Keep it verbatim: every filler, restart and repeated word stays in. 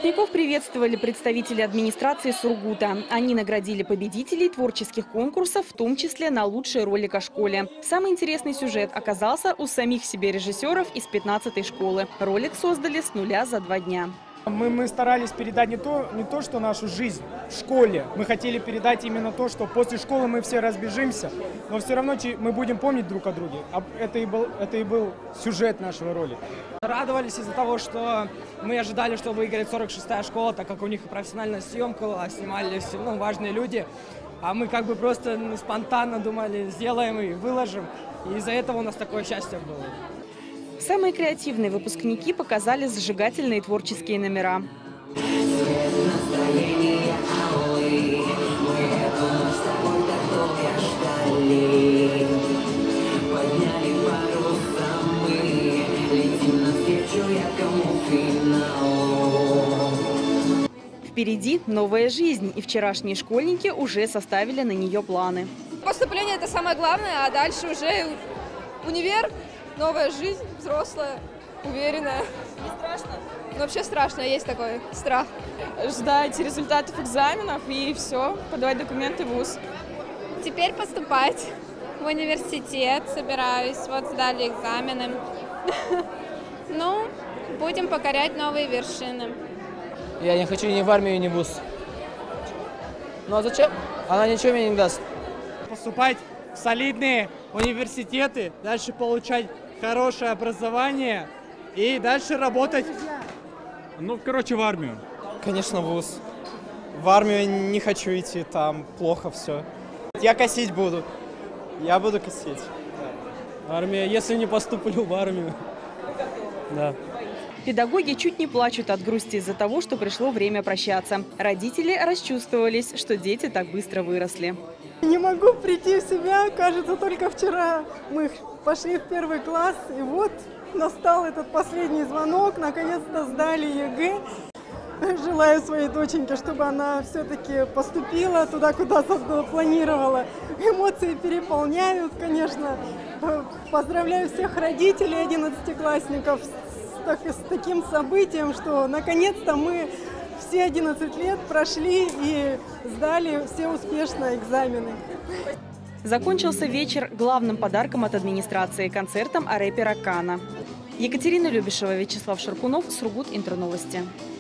Выпускников приветствовали представители администрации Сургута. Они наградили победителей творческих конкурсов, в том числе на лучший ролик о школе. Самый интересный сюжет оказался у самих себе режиссеров из пятнадцатой школы. Ролик создали с нуля за два дня. Мы, мы старались передать не то, не то, что нашу жизнь в школе. Мы хотели передать именно то, что после школы мы все разбежимся, но все равно мы будем помнить друг о друге. Это и был, это и был сюжет нашего ролика. Радовались из-за того, что мы ожидали, что выиграет сорок шестая школа, так как у них профессиональная съемка была, снимали ну, важные люди. А мы как бы просто ну, спонтанно думали, сделаем и выложим. И из-за этого у нас такое счастье было. Самые креативные выпускники показали зажигательные творческие номера. Впереди новая жизнь, и вчерашние школьники уже составили на нее планы. Поступление – это самое главное, а дальше уже универ, новая жизнь, взрослая, уверенная. Не страшно? Ну, вообще страшно, есть такой страх. Ждать результатов экзаменов и все, подавать документы в вуз. Теперь поступать в университет собираюсь, вот сдали экзамены. Ну, будем покорять новые вершины. Я не хочу ни в армию, ни в вуз. Ну а зачем? Она ничего мне не даст. Поступать в солидные университеты, дальше получать хорошее образование и дальше работать. Ну, короче, в армию. Конечно, в вуз. В армию не хочу идти, там плохо все. Я косить буду. Я буду косить. Армия, если не поступлю в армию. Да. Педагоги чуть не плачут от грусти из-за того, что пришло время прощаться. Родители расчувствовались, что дети так быстро выросли. Не могу прийти в себя, кажется, только вчера мы пошли в первый класс, и вот настал этот последний звонок, наконец-то сдали ЕГЭ. Желаю своей доченьке, чтобы она все-таки поступила туда, куда планировала. Эмоции переполняют, конечно. Поздравляю всех родителей одиннадцатиклассников с таким событием, что наконец-то мы все одиннадцать лет прошли и сдали все успешно экзамены. Закончился вечер главным подарком от администрации – концертом рэпера Кана. Екатерина Любишева, Вячеслав Шаркунов, Сургут, Интерновости.